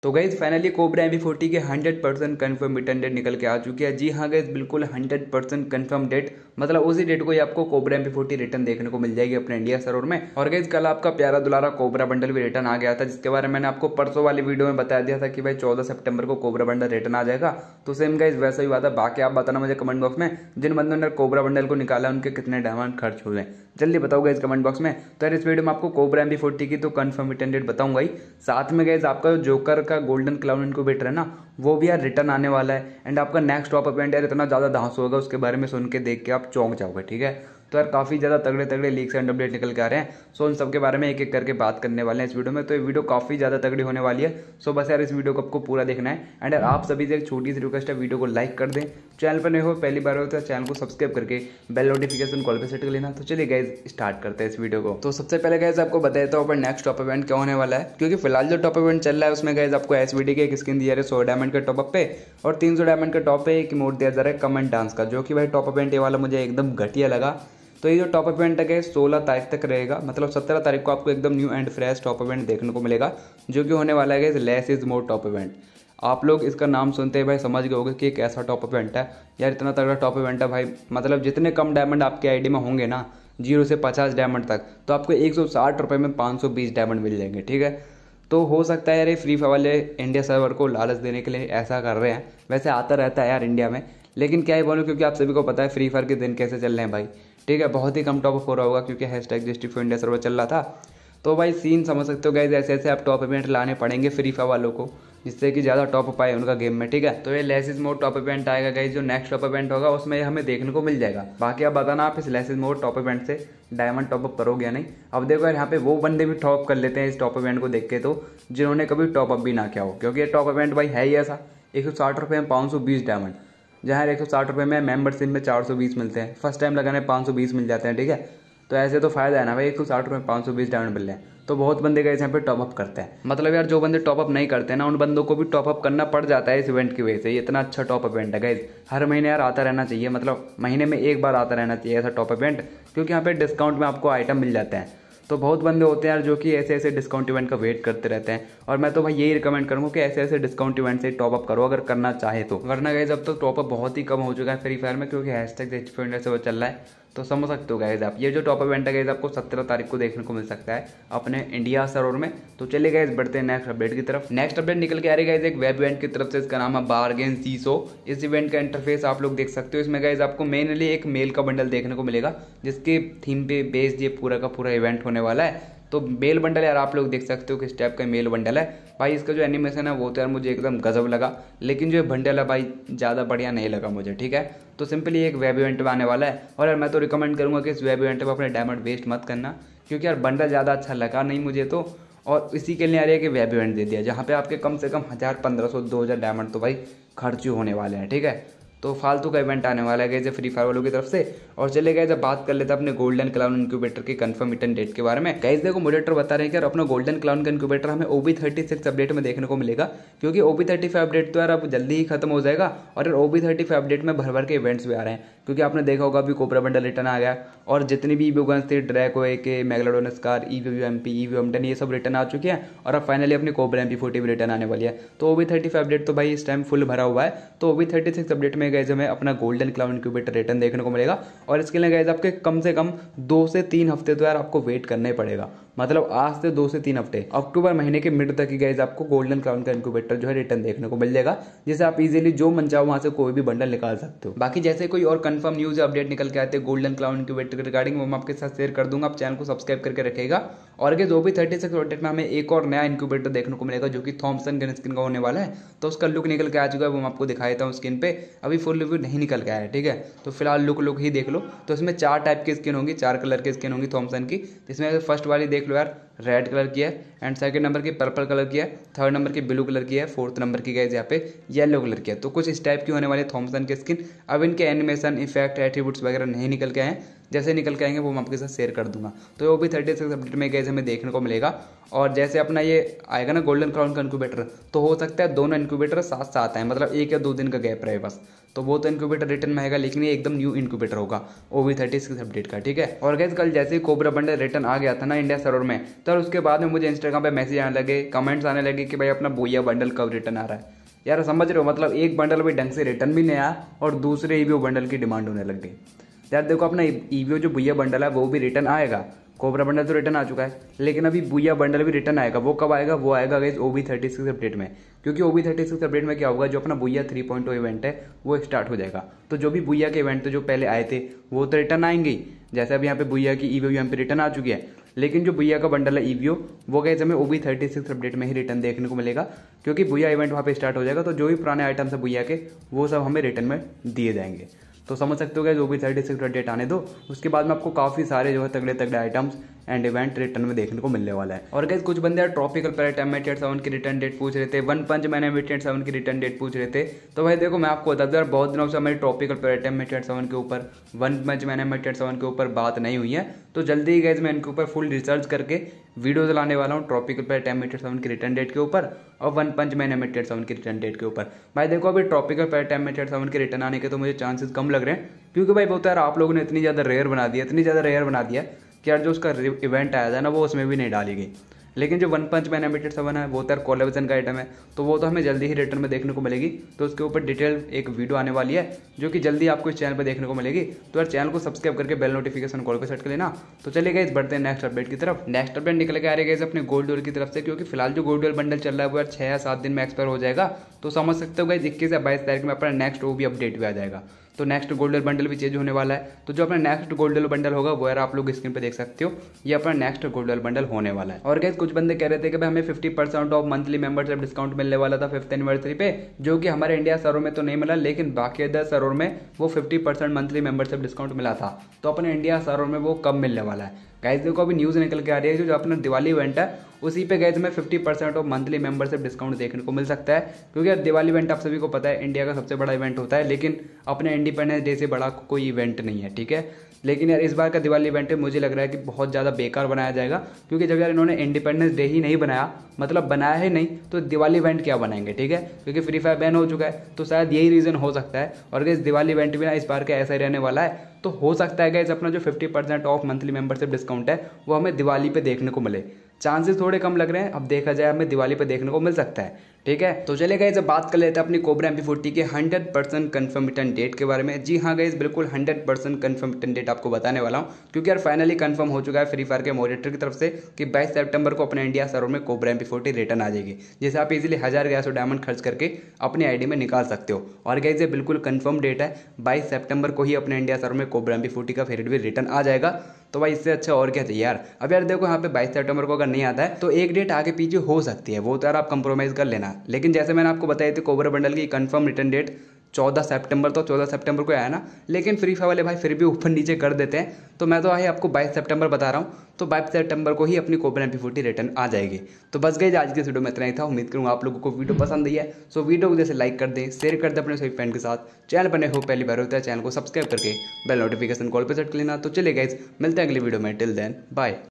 तो guys finally cobra MB40 के 100% confirm return date निकल के आ चुकी है। जी हाँ गाइज, बिल्कुल 100% कन्फर्म डेट, मतलब उसी डेट को ही आपको कोबरा MB40 रिटर्न देखने को मिल जाएगी अपने इंडिया सर्वर में। और गाइज कल आपका प्यारा दुलारा कोबरा बंडल भी रिटर्न आ गया था, जिसके बारे में मैंने आपको परसों वाली वीडियो में बता दिया था कि भाई 14 सितंबर को कोबरा बंडल रिटर्न आ जाएगा। तो सेम गाइज वैसा ही हुआ था। बाकी आप बताना मुझे कमेंट बॉक्स में, जिन बंदों ने कोबरा बंडल को निकाला उनके कितने डायमंड खर्च हुए, जल्दी बताओ गाइज कमेंट बॉक्स में। तो यार इस वीडियो में आपको कोबरा MB40 की तो कन्फर्म रिटर्न डेट बताऊंगा ही, साथ में गाइज आपका जो जोकर का गोल्डन क्लाउन इनक्यूबेटर है ना, वो भी यार रिटर्न आने वाला है। एंड आपका नेक्स्ट टॉप इवेंट यार इतना ज्यादा धांसू होगा, उसके बारे में सुन के देख के आप चौंक जाओगे। ठीक है, तो यार काफी ज्यादा तगड़े तगड़े लीक्स एंड अपडेट निकल के आ रहे हैं। सो उन सबके बारे में एक एक करके बात करने वाले हैं इस वीडियो में। तो ये वीडियो काफी ज्यादा तगड़ी होने वाली है। सो बस यार इस वीडियो को आपको पूरा देखना है। एंड यार आप सभी से एक छोटी सी रिक्वेस्ट है, वीडियो को लाइक कर दें, चैनल पर नए हो पहली बार हो तो चैनल को सब्सक्राइब करके बेल नोटिफिकेशन कॉल पे सेट कर लेना। तो चलिए गाइज स्टार्ट करते हैं इस वीडियो को। तो सबसे पहले गाइज आपको बता देता हूँ नेक्स्ट टॉप इवेंट क्या होने वाला है, क्योंकि फिलहाल जो टॉप इवेंट चल रहा है उसमें गाइज आपको SVD के एक स्किन दिया है 100 डायमंड के टॉप अप पे, और 300 डायमंड के टॉप पे एक इमोट दिया जा रहा है कमेंट डांस का, जो कि भाई टॉप इवेंट ये वाला मुझे एकदम घटिया लगा। तो ये जो टॉप इवेंट है 16 तारीख तक रहेगा, मतलब 17 तारीख को आपको एकदम new and fresh top event देखने को मिलेगा, जो कि होने वाला है less is more top event. आप लोग इसका नाम सुनते हैं भाई समझ गए होंगे कि एक ऐसा टॉप इवेंट है यार, इतना तगड़ा टॉप इवेंट है भाई। मतलब जितने कम डायमंड आपके आईडी में होंगे ना, 0 से 50 डायमंड तक, तो आपको 160 रुपये में 520 डायमंड मिल जाएंगे। ठीक है, तो हो सकता है यार ये फ्री फायर वाले इंडिया सर्वर को लालच देने के लिए ऐसा कर रहे हैं। वैसे आता रहता है यार इंडिया में, लेकिन क्या ही बोलूं, क्योंकि आप सभी को पता है फ्री फायर के दिन कैसे चल रहे हैं भाई। ठीक है, बहुत ही कम टॉप अप हो रहा होगा, क्योंकि #JustyForIndia सर्वर चल रहा था। तो भाई सीन समझ सकते हो गाइज, ऐसे ऐसे आप टॉप इवेंट लाने पड़ेंगे फ्री फायर वालों को, जिससे कि ज़्यादा टॉप अप आए उनका गेम में। ठीक है, तो ये less is more top event आएगा गाइज, जो नेक्स्ट टॉप इवेंट होगा उसमें हमें देखने को मिल जाएगा। बाकी आप बताना आप इस less is more top event से डायमंड टॉप अप करोगे या नहीं। अब देखो यार यहाँ पे वो बंदे भी टॉप कर लेते हैं इस टॉप इवेंट को देख के, तो जिन्होंने कभी टॉप अप भी ना किया हो, क्योंकि ये टॉप इवेंट भाई है ही ऐसा। 160 रुपये में 520 डायमंड, जहाँ 160 रुपये में मेंबरशिप में 420 मिलते हैं, फर्स्ट टाइम लगाने 520 मिल जाते हैं। ठीक है, तो ऐसे तो फायदा है ना भाई, 160 रुपये में 520 डायमंड मिल रहे हैं। तो बहुत बंदे गए यहाँ पे टॉप अप करते हैं। मतलब यार जो बंदे टॉप अप नहीं करते हैं ना, उन बंदों को भी टॉप अप करना पड़ जाता है इस इवेंट की वजह से। ये इतना अच्छा टॉप इवेंट है गाइज, हर महीने यार आता रहना चाहिए, मतलब महीने में एक बार आता रहना चाहिए ऐसा टॉप इवेंट, क्योंकि यहाँ पे डिस्काउंट में आपको आइटम मिल जाते हैं। तो बहुत बंदे होते हैं यार जो कि ऐसे ऐसे डिस्काउंट इवेंट का वेट करते रहते हैं, और मैं तो भाई यही रिकमेंड करूंगा कि ऐसे ऐसे डिस्काउंट इवेंट से टॉप अप करो अगर करना चाहे तो। वरना गाइज अब तो टॉप अप बहुत ही कम हो चुका है फ्री फायर में, क्योंकि #JustyForIndia से वो चल रहा है। तो समझ सकते हो गाइज आप, ये जो टॉप इवेंट है गाइज आपको 17 तारीख को देखने को मिल सकता है अपने इंडिया सर्वर में। तो चलिए गाइज बढ़ते हैं नेक्स्ट अपडेट की तरफ। नेक्स्ट अपडेट निकल के आ रही है गाइज एक वेब इवेंट की तरफ से, इसका नाम है बार्गेन सीसो। इस इवेंट का इंटरफेस आप लोग देख सकते हो। इसमें गाइज आपको मेनली एक मेल का बंडल देखने को मिलेगा, जिसके थीम पे बेस्ड ये पूरा का पूरा इवेंट होने वाला है। तो मेल बंडल यार आप लोग देख सकते हो किस टाइप का मेल बंडल है भाई। इसका जो एनिमेशन है वो तो यार मुझे एकदम गजब लगा, लेकिन जो बंडल है भाई ज़्यादा बढ़िया नहीं लगा मुझे। ठीक है, तो सिंपली एक वेब इवेंट में आने वाला है, और यार मैं तो रिकमेंड करूंगा कि इस वेब इवेंट में अपने डायमंड वेस्ट मत करना, क्योंकि यार बंडल ज़्यादा अच्छा लगा नहीं मुझे तो। और इसी के लिए यार एक वेब इवेंट दे दिया, जहाँ पे आपके कम से कम 1000, 1500, 2000 डायमंड तो भाई खर्च होने वाले हैं। ठीक है, तो फालतू का इवेंट आने वाला है फ्री फायर वालों की तरफ से। और चले गए जब बात कर लेते हैं अपने गोल्डन क्लाउन इनक्यूबेटर की कंफर्म रिटर्न डेट के बारे में। गाइस देखो मॉडरेटर बता रहे हैं कि अपना गोल्डन क्लाउन का इनक्यूबेटर हमें OB36 अपडेट में देखने को मिलेगा, क्योंकि OB35 अपडेट तो यार अब जल्दी ही खत्म हो जाएगा, और यार OB35 अपडेट में भर भर के इवेंट्स भी आ रहे हैं। क्योंकि आपने देखा होगा अभी कोबरा बंडल रिटर्न आ गया, और जितनी भी ईवो गन्स थी, Draco AK, megalodon scar, EVO MP, EVO M10, ये सब रिटर्न आ चुके हैं। और अब फाइनली अपनी कोबरा MP40 भी रिटर्न आने वाली है। तो OB35 अपडेट तो भाई इस टाइम फुल भरा हुआ है। तो OB36 अपडेट में गाइस हमें अपना गोल्डन क्लाउड इनक्यूबेटर रिटर्न देखने को मिलेगा, और इसके लिए गाइस आपके कम से कम 2 से 3 हफ्ते तो यार आपको वेट करना ही पड़ेगा। मतलब आज से 2 से 3 हफ्ते, अक्टूबर महीने के मिड तक ही गाइस आपको गोल्डन क्लाउन का इनक्यूबेटर जो है रिटर्न देखने को मिल जाएगा, जिसे आप इजीली जो मन चाहो वहां से कोई भी बंडल निकाल सकते हो। बाकी जैसे कोई और कंफर्म न्यूज अपडेट निकल के आते हैं गोल्डन क्लाउन इनक्यूबेटर के रिगार्डिंग, वो मैं आपके साथ शेयर कर दूंगा। आप चैनल को सब्सक्राइब करके रखेगा। और गाइस OB36 अपडेट में हमें एक और नया इनक्यूबेटर देखने को मिलेगा, जो कि थॉमसन गन स्किन का होने वाला है। तो उसका लुक निकल के आ चुका है, वो मैं आपको दिखा देता हूँ स्किन पे। अभी फुल रिव्यू नहीं निकल के आया है, ठीक है, तो फिलहाल लुक ही देख लो। तो इसमें 4 टाइप की स्किन होंगी, 4 कलर की स्किन होंगी थॉमसन की, जिसमें फर्स्ट वाली देख लो यार रेड कलर की है, एंड सेकंड नंबर की पर्पल कलर की है, थर्ड नंबर की ब्लू कलर की है, फोर्थ नंबर की गाइस यहाँ पे येलो कलर की है। तो कुछ इस टाइप की होने वाली थॉमसन की स्किन। अब इनके एनिमेशन, इफेक्ट, एट्रीब्यूट्स वगैरह नहीं निकल के आए, जैसे निकल के आएंगे वो मैं आपके साथ शेयर कर दूंगा। तो वो भी 36 अपडेट में गाइस हमें देखने को मिलेगा। और जैसे अपना ये आएगा ना गोल्डन क्राउन का इनक्यूबेटर, तो हो सकता है दोनों इनक्यूबेटर साथ साथ आए, मतलब 1 या 2 दिन का गैप रहे बस। तो वो तो इनक्यूबेटर रिटर्न में आएगा, लेकिन ये एकदम न्यू इनक्यूबेटर होगा OB36 अपडेट का, ठीक है। और गाइस कल जैसे ही कोबरा बंडल रिटर्न आ गया था ना इंडिया सर्वर में, तो उसके बाद में मुझे इंस्टाग्राम पे मैसेज आने लगे, कमेंट्स आने लगे कि भाई अपना बुया बंडल कब रिटर्न आ रहा है। यार समझ रहे हो, मतलब एक बंडल भी ढंग से रिटर्न भी नहीं आया और दूसरे ईवीओ बंडल की डिमांड होने लग गई। यार देखो अपना ईवीओ जो बुया बंडल है वो भी रिटर्न आएगा, कोबरा बंडल तो रिटर्न आ चुका है, लेकिन अभी बुया बंडल भी रिटर्न आएगा। वो कब आएगा? वो आएगा गाइस OB36 अपडेट में, क्योंकि OB36 अपडेट में क्या होगा, जो अपना बुया 3.0 इवेंट है वो स्टार्ट हो जाएगा। तो जो भी बुया के इवेंट जो पहले आए थे वो तो रिटर्न आएंगे, जैसे अभी यहाँ पे बुया की ईवीओ यहाँ पे रिटर्न आ चुकी है, लेकिन जो बुया का बंडल है ईवीओ वो गाइस हमें OB36 अपडेट में ही रिटर्न देखने को मिलेगा, क्योंकि बुया इवेंट वहाँ पे स्टार्ट हो जाएगा। तो जो भी पुराने आइटम्स है बुया के वो सब हमें रिटर्न में दिए जाएंगे। तो समझ सकते हो गाइस OB36 अपडेट आने दो, उसके बाद में आपको काफ़ी सारे जो है तगड़े तगड़े आइटम्स एंड इवेंट रिटर्न में देखने को मिलने वाला है। और गाइस कुछ बंदे ट्रॉपिकल पैरेट M887 की रिटर्न डेट पूछ रहे थे, वन पंच मैन M887 की रिटर्न डेट पूछ रहे थे। तो भाई देखो मैं आपको बता दूं यार, बहुत दिनों से हमारी ट्रॉपिकल पैरेट M887 के ऊपर, वन पंच मैन M887 के ऊपर बात नहीं हुई है। तो जल्दी ही गाइस मैं इनके ऊपर फुल रिसर्च करके वीडियोज लाने वाला हूँ ट्रॉपिकल पैरेट M887 की रिटर्न डेट के ऊपर और वन पंच मैन M887 की रिटर्न डेट के ऊपर। भाई देखो अभी ट्रॉपिकल पैरेट M887 के रिटर्न आने के तो मुझे चांसेस कम लग रहे हैं, क्योंकि भाई वो तो यार आप लोगों ने इतनी ज़्यादा रेयर बना दिया कि यार जो उसका इवेंट आया था ना वो उसमें भी नहीं डाली गई। लेकिन जो वन पंच मैन M887 है वो तो यार कोलेब्रेशन का आइटम है, तो वो तो हमें जल्दी ही रिटर्न में देखने को मिलेगी। तो उसके ऊपर डिटेल एक वीडियो आने वाली है जो कि जल्दी आपको इस चैनल पर देखने को मिलेगी। तो यार चैनल को सब्सक्राइब करके बेल नोटिफिकेशन कॉल पे सेट कर लेना। तो चलिए गाइस बढ़ते हैं नेक्स्ट अपडेट की तरफ। नेक्स्ट अपडेट निकल के आ रहे हैं अपने गोल्ड डॉल की तरफ से, क्योंकि फिलहाल जो गोल्ड डॉल बंडल चल रहा है वो यार 6 या 7 दिन में एक्सपायर हो जाएगा। तो समझ सकते हो गाइस 21 या 22 तारीख में अपना नेक्स्ट OB अपडेट भी आ जाएगा। तो नेक्स्ट गोल्डन बंडल भी चेंज होने वाला है। तो जो अपना नेक्स्ट गोल्डन बंडल होगा वो यार आप लोग स्क्रीन पे देख सकते हो, ये अपना नेक्स्ट गोल्डन बंडल होने वाला है। और गाइस कुछ बंदे कह रहे थे कि भाई हमें 50% ऑफ मंथली मेंबरशिप डिस्काउंट मिलने वाला था 5th एनिवर्सरी पे, जो कि हमारे इंडिया सर्वर में तो नहीं मिला, लेकिन बाकी अदर सर्वर में वो 50% मंथली मेंबरशिप डिस्काउंट मिला था। तो अपने इंडिया सर्वर में वो कब मिलने वाला है गाइस? देखो अभी न्यूज़ निकल के आ रही है जो अपना दिवाली इवेंट है उसी पे गाइस में 50% ऑफ मंथली मेंबरशिप डिस्काउंट देखने को मिल सकता है, क्योंकि यार दिवाली इवेंट आप सभी को पता है इंडिया का सबसे बड़ा इवेंट होता है, लेकिन अपने इंडिपेंडेंस डे से बड़ा कोई इवेंट नहीं है, ठीक है। लेकिन यार इस बार का दिवाली इवेंट मुझे लग रहा है कि बहुत ज़्यादा बेकार बनाया जाएगा, क्योंकि जब यार इन्होंने इंडिपेंडेंस डे ही नहीं बनाया, मतलब बनाया ही नहीं, तो दिवाली इवेंट क्या बनाएंगे, ठीक है, क्योंकि फ्री फायर बैन हो चुका है। तो शायद यही रीज़न हो सकता है। और गाइस दिवाली इवेंट भी ना इस बार का ऐसा ही रहने वाला है। तो हो सकता है गाइस अपना जो 50% ऑफ मंथली मेंबरशिप डिस्काउंट है वो हमें दिवाली पे देखने को मिले। चांसेस थोड़े कम लग रहे हैं, अब देखा जाए हमें दिवाली पे देखने को मिल सकता है, ठीक है। तो चलिए गाइस अब बात कर लेते हैं अपनी कोबरा MP40 के 100% कंफर्म रिटर्न डेट के बारे में। जी हाँ गाइस बिल्कुल 100% कंफर्म रिटर्न डेट आपको बताने वाला हूँ, क्योंकि यार फाइनली कंफर्म हो चुका है फ्री फायर के मॉडरेटर की तरफ से कि 22 सितंबर को अपने इंडिया सर्वर में कोबरा MP40 रिटर्न आ जाएगी, जिसे आप इजीली 1000 डायमंड खर्च करके अपनी आईडी में निकाल सकते हो। और गाइस ये बिल्कुल कंफर्म डेट है, 22 सितंबर को ही अपने इंडिया सर्वर में कोबरा MP40 का फेवरेट भी रिटर्न आ जाएगा। तो भाई इससे अच्छा और क्या चाहिए यार। अब यार देखो यहाँ पे 22 सितंबर को अगर नहीं आता है तो एक डेट आगे पीछे हो सकती है, वो तो यार आप कंप्रोमाइज़ कर लेना। लेकिन जैसे मैंने आपको बताई थी कोबरा बंडल की कंफर्म रिटर्न डेट 14 सितंबर, तो 14 सितंबर को आया ना, लेकिन फ्री फायर वाले भाई फिर भी ऊपर नीचे कर देते हैं। तो मैं तो भाई आपको 22 सितंबर बता रहा हूँ, तो 22 सितंबर को ही अपनी कोबरा MP40 रिटर्न आ जाएगी। तो बस गई आज के वीडियो में इतना ही था। उम्मीद करूँगा आप लोगों को वीडियो पसंद आई है। सो वीडियो को जैसे लाइक कर दें, शेयर कर दें अपने सभी फ्रेंड के साथ। चैनल पर नए हो पहली बार होता है चैनल को सब्सक्राइब करके बेल नोटिफिकेशन कॉल पर सेट कर लेना। तो चलिए गाइस मिलते हैं अगली वीडियो में, टिल देन बाय।